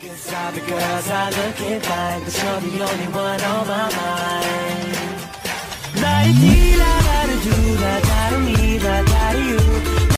Inside the girls are looking fine, but you're the only one on my mind.